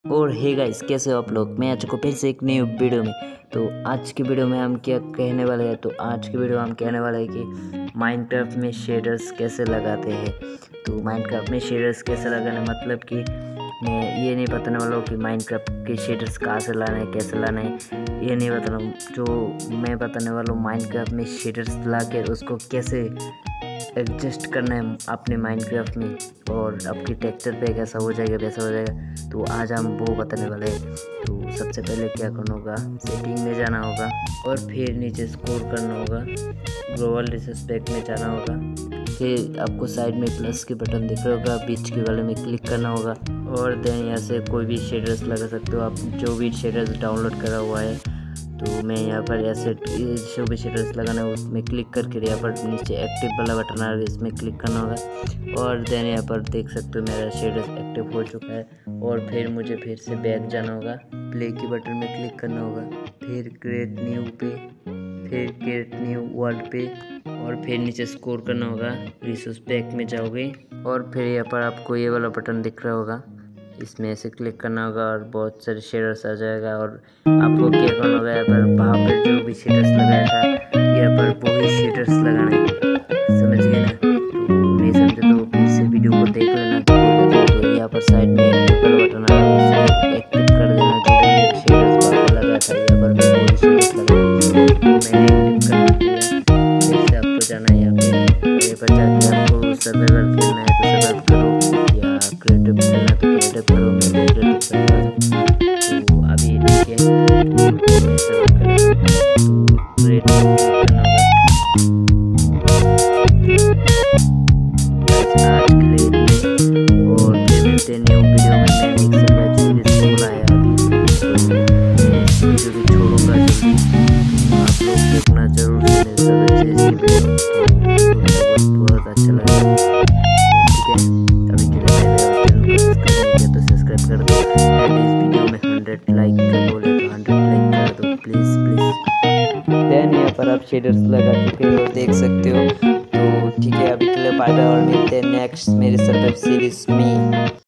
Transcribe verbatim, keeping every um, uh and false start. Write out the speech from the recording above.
और hey guys, कैसे हो आप लोग। मैं आ चुका हूँ फिर से एक नई वीडियो में। तो आज की वीडियो में हम क्या कहने वाले हैं, तो आज की वीडियो में हम कहने वाले हैं कि माइनक्राफ्ट में शेडर्स कैसे लगाते हैं। तो माइनक्राफ्ट में शेडर्स कैसे लगाना, मतलब कि मैं ये नहीं बताने वाला हूँ कि माइनक्राफ्ट के शेडर्स कहाँ से लाना है, कैसे लाना है, ये नहीं बताना हूँ। जो मैं बताने वाला हूँ माइनक्राफ्ट में शेडर्स ला कर उसको कैसे एडजस्ट करना है अपने माइनक्राफ्ट में, और आपकी टेक्सचर पे कैसा हो जाएगा वैसा हो जाएगा। तो आज हम वो बताने वाले हैं। तो सबसे पहले क्या करना होगा, सेटिंग में जाना होगा और फिर नीचे स्क्रॉल करना होगा, ग्लोबल रिसोर्स पैक में जाना होगा। फिर आपको साइड में प्लस के बटन दिख रहा होगा, बीच के वाले में क्लिक करना होगा और देन यहाँ से कोई भी शेडर्स लगा सकते हो आप, जो भी शेडर्स डाउनलोड करा हुआ है। तो मैं यहाँ पर ऐसे जो भी शेडर्स लगाना है उसमें क्लिक करके यहाँ पर नीचे एक्टिव वाला बटन आ रहा है, इसमें क्लिक करना होगा और देन यहाँ पर देख सकते हो मेरा शेडर्स एक्टिव हो चुका है। और फिर मुझे फिर से बैक जाना होगा, प्ले के बटन में क्लिक करना होगा, फिर क्रिएट न्यू पे, फिर क्रिएट न्यू वर्ल्ड पे और फिर नीचे स्क्रॉल करना होगा, रिसोर्स पैक में जाओगे और फिर यहाँ पर आपको ये वाला बटन दिख रहा होगा, इसमें ऐसे क्लिक करना होगा और बहुत सारे शेडर्स आ जाएगा। और आपको क्या करना होगा, यहाँ पर वहाँ पर जो भी शेडर्स लगाया था यहाँ पर वही शेडर्स लगाना है, समझ गए ना। तो नहीं समझे तो फिर से वीडियो को देख लेना। तो यहाँ पर साइड में एक्टिव बटन आ रहा है, उसमें एक्टिव कर देना। जो भी शेडर्स वहाँ लगाया था यहाँ पर भी वही शेडर्स लगाना, तो मैंने एक्टिव कर दिया। फिर से आपको जाना है यहाँ पे, यहाँ पर जाके आपको सर्वाइवल खेलना है तो सर्वाइव करो, या क्रिएटिव खेलना तो क्रिएटिव करो। मैं क्रिएटिव करूँगा। तो अभी देखिए मैं सर्वाइव करूँगा, तो क्रिएटिव करना होगा। आज के लिए इतने, और फिर मिलते हैं न्यू वीडियो में। मैंने एक सर्वाइव सीरीज खोला है अभी, तो मैं इस वीडियो को छोड़ूंगा जल्दी। आप लोग देखना जरूर से मेरे सर्वाइव सीरीज की वीडियो, तो बहुत अच्छा लगेगा। ठीक है, अभी के लिए चैनल को सब्सक्राइब नहीं किया तो सब्सक्राइब कर दो। एंड इस वीडियो में हंड्रेड लाइक का बोले तो हंड्रेड लाइक कर दो प्लीज़ प्लीज़। देन यहाँ पर आप शेडर्स लगा चुके हो, देख सकते हो। तो ठीक है, अभी के लिए बाय बाय और मिलते हैं नेक्स्ट मेरे सर्वाइव सीरीज में।